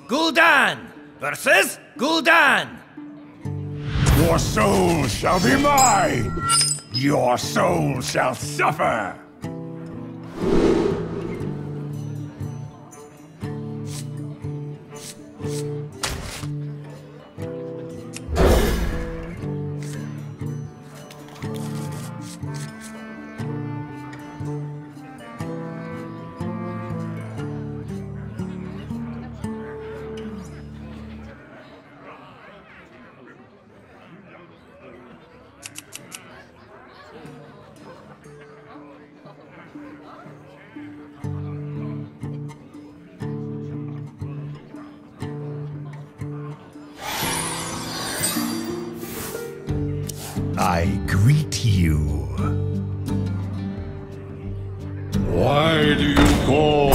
Gul'dan versus Gul'dan. Your soul shall be mine! Your soul shall suffer! I greet you. Why do you call?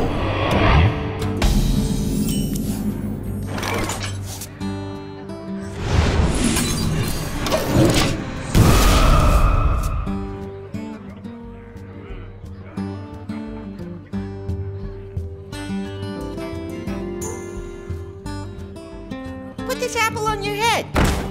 Put this apple on your head.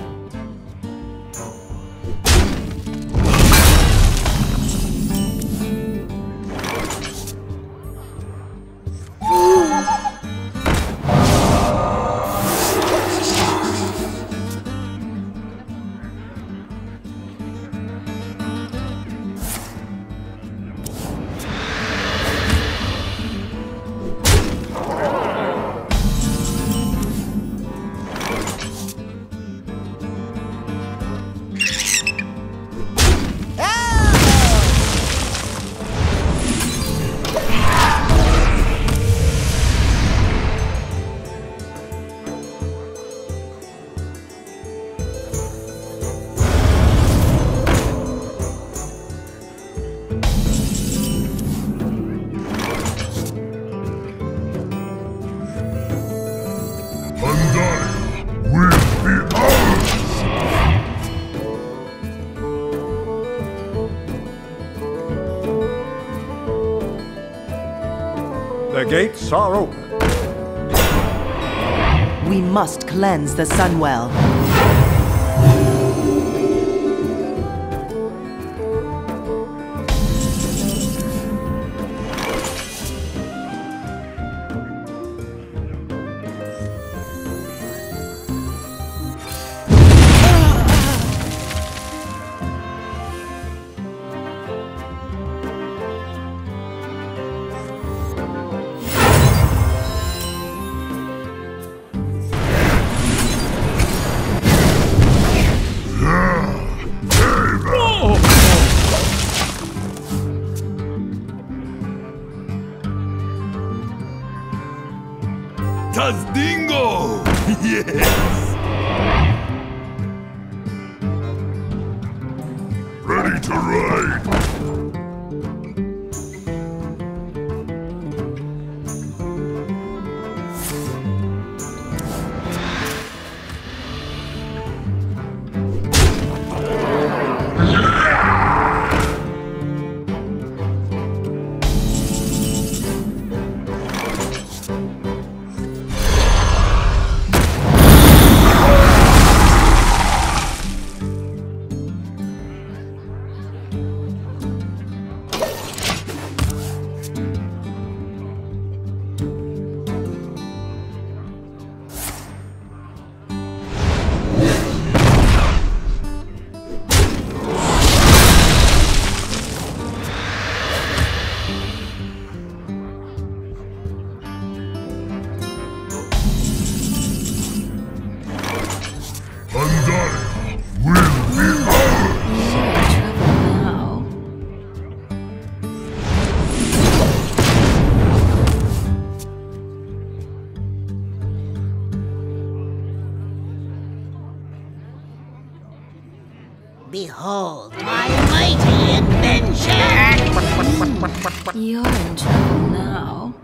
The gates are open. We must cleanse the Sunwell. Dingo! Yes! Ready to ride! Behold my mighty invention! You're in trouble now.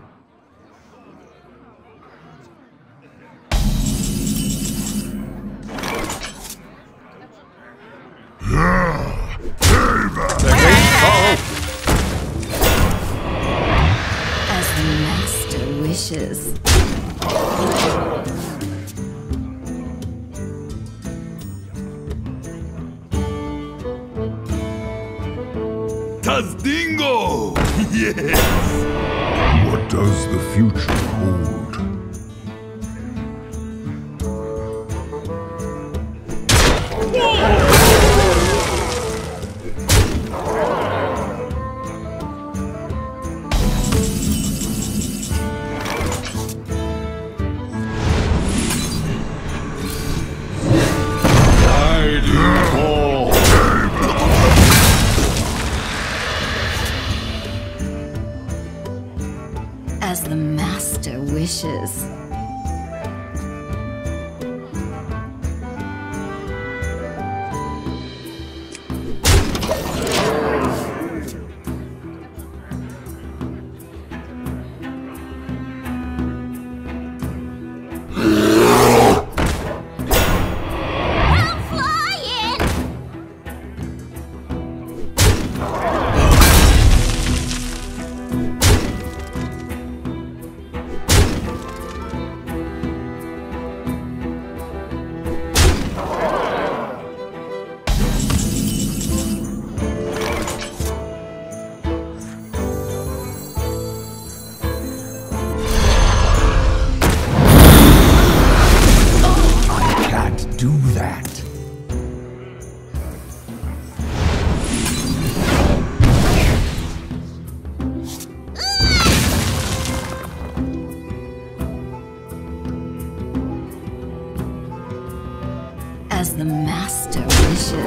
As the master wishes. Tazdingo! Yes! What does the future hold? I do call. As the master wishes. Do that. As the master wishes.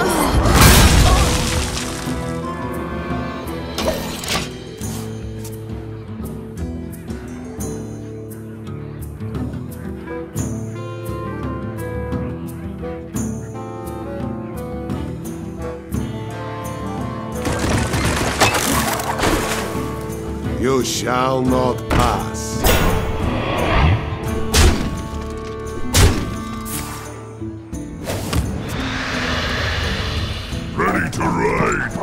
You shall not pass. Ready to ride.